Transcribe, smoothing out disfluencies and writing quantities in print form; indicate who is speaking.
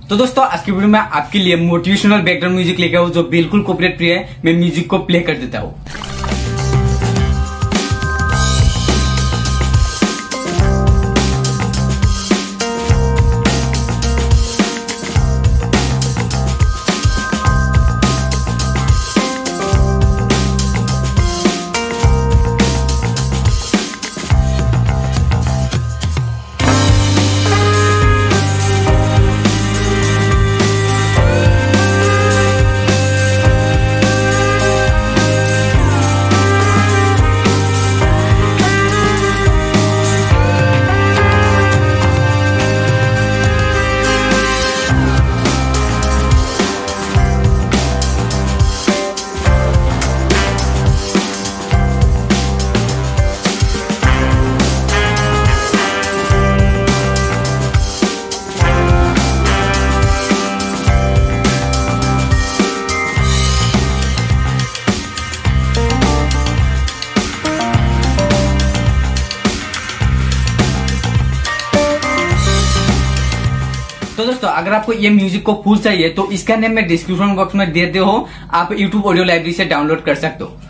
Speaker 1: तो दोस्तों आज की वीडियो में आपके लिए मोटिवेशनल बैकग्राउंड म्यूजिक लेकर आऊँ जो बिल्कुल कॉपीराइट फ्री है। मैं म्यूजिक को प्ले कर देता हूँ। तो दोस्तों अगर आपको ये म्यूजिक को फुल चाहिए तो इसका नेम मैं डिस्क्रिप्शन बॉक्स में दे दे हो, आप यूट्यूब ऑडियो लाइब्रेरी से डाउनलोड कर सकते हो।